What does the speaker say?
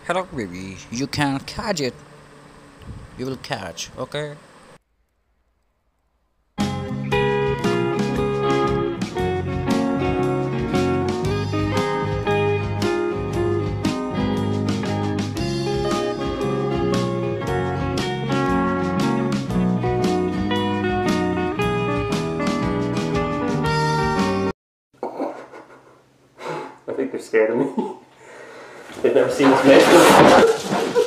Hello, baby. You can catch it. You will catch, okay? I think they're scared of me. They've never seen this man before.